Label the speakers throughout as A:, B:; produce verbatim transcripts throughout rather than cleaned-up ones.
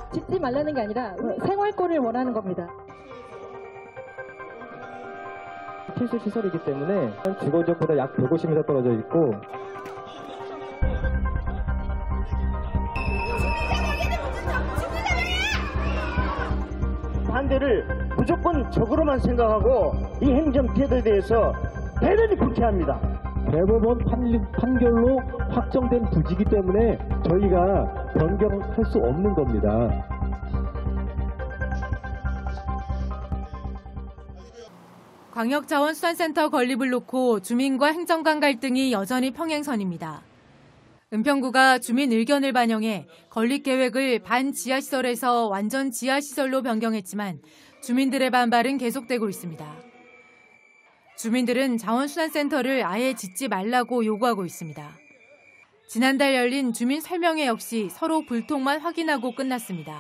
A: 짓지 말라는 게 아니라 생활권을 원하는 겁니다.
B: 필수 시설이기 때문에 주거 지역보다 약 백오십 미터 떨어져 있고
C: 반대를 무조건 적으로만 생각하고 이 행정 태도에 대해서 대단히 불쾌합니다.
B: 대법원 판, 판결로 확정된 부지이기 때문에 저희가 변경할 수 없는 겁니다.
D: 광역자원수산센터 건립을 놓고 주민과 행정관 갈등이 여전히 평행선입니다. 은평구가 주민 의견을 반영해 건립 계획을 반지하시설에서 완전 지하시설로 변경했지만 주민들의 반발은 계속되고 있습니다. 주민들은 자원수산센터를 아예 짓지 말라고 요구하고 있습니다. 지난달 열린 주민 설명회 역시 서로 불통만 확인하고 끝났습니다.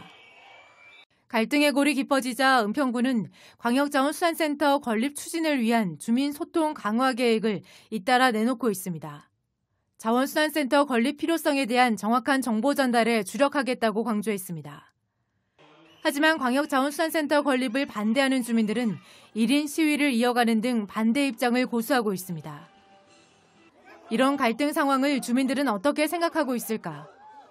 D: 갈등의 골이 깊어지자 은평구는 광역자원수산센터 건립 추진을 위한 주민 소통 강화 계획을 잇따라 내놓고 있습니다. 자원수산센터 건립 필요성에 대한 정확한 정보 전달에 주력하겠다고 강조했습니다. 하지만 광역자원수산센터 건립을 반대하는 주민들은 일 인 시위를 이어가는 등 반대 입장을 고수하고 있습니다. 이런 갈등 상황을 주민들은 어떻게 생각하고 있을까?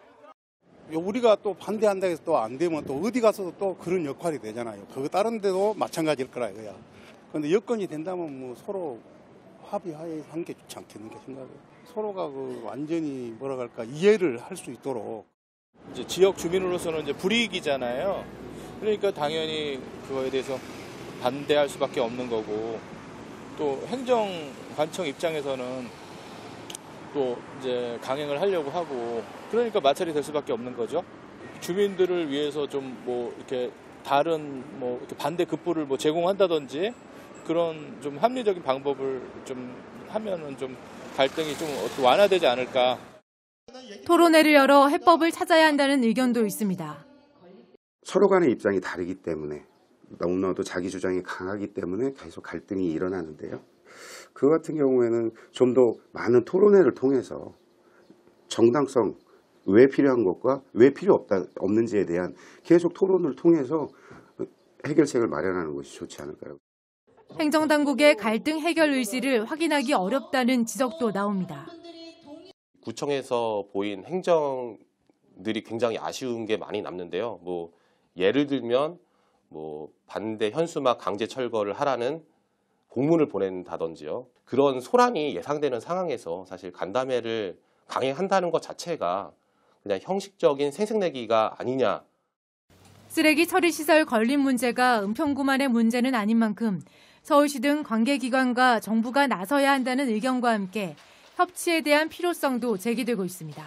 E: 우리가 또 반대한다 해서 또 안 되면 또 어디 가서도 또 그런 역할이 되잖아요. 그거 다른 데도 마찬가지일 거라 이거야. 그런데 여건이 된다면 뭐 서로 합의하에 한 게 좋지 않겠는가 생각해요. 서로가 그 완전히 뭐라 할까 이해를 할 수 있도록.
F: 이제 지역 주민으로서는 이제 불이익이잖아요. 그러니까 당연히 그거에 대해서 반대할 수밖에 없는 거고, 또 행정관청 입장에서는 또 이제 강행을 하려고 하고, 그러니까 마찰이 될 수밖에 없는 거죠. 주민들을 위해서 좀 뭐 이렇게 다른 뭐 이렇게 반대 급부를 뭐 제공한다든지 그런 좀 합리적인 방법을 좀 하면은 좀 갈등이 좀 완화되지 않을까.
D: 토론회를 열어 해법을 찾아야 한다는 의견도 있습니다.
G: 서로 간의 입장이 다르기 때문에 너무나도 자기 주장이 강하기 때문에 계속 갈등이 일어나는데요. 그 같은 경우에는 좀 더 많은 토론회를 통해서 정당성, 왜 필요한 것과 왜 필요 없다, 없는지에 대한 계속 토론을 통해서 해결책을 마련하는 것이 좋지 않을까요?
D: 행정당국의 갈등 해결 의지를 확인하기 어렵다는 지적도 나옵니다.
H: 구청에서 보인 행정들이 굉장히 아쉬운 게 많이 남는데요. 뭐 예를 들면 뭐 반대 현수막 강제 철거를 하라는 공문을 보낸다든지요. 그런 소란이 예상되는 상황에서 사실 간담회를 강행한다는 것 자체가 그냥 형식적인 생색내기가 아니냐.
D: 쓰레기 처리 시설 건립 문제가 은평구만의 문제는 아닌 만큼 서울시 등 관계기관과 정부가 나서야 한다는 의견과 함께 협치에 대한 필요성도 제기되고 있습니다.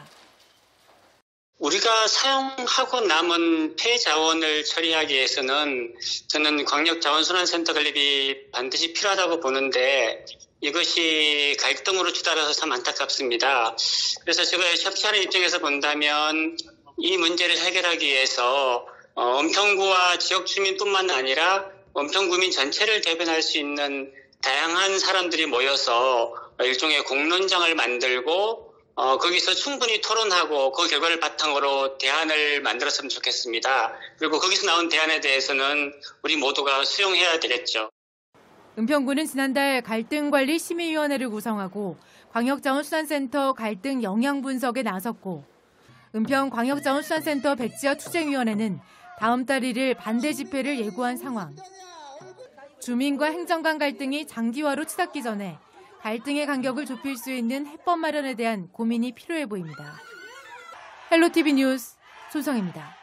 I: 우리가 사용하고 남은 폐자원을 처리하기 위해서는 저는 광역자원순환센터 건립이 반드시 필요하다고 보는데 이것이 갈등으로 치달아서 참 안타깝습니다. 그래서 제가 협치하는 입장에서 본다면 이 문제를 해결하기 위해서 은평구와 지역 주민뿐만 아니라 은평구민 전체를 대변할 수 있는 다양한 사람들이 모여서 일종의 공론장을 만들고 어, 거기서 충분히 토론하고 그 결과를 바탕으로 대안을 만들었으면 좋겠습니다. 그리고 거기서 나온 대안에 대해서는 우리 모두가 수용해야 되겠죠.
D: 은평구는 지난달 갈등관리심의위원회를 구성하고 광역자원수산센터 갈등 영향 분석에 나섰고 은평광역자원수산센터 백지화 투쟁위원회는 다음 달 일 일 반대 집회를 예고한 상황. 주민과 행정관 갈등이 장기화로 치닫기 전에 갈등의 간격을 좁힐 수 있는 해법 마련에 대한 고민이 필요해 보입니다. 헬로티비 뉴스 손성입니다.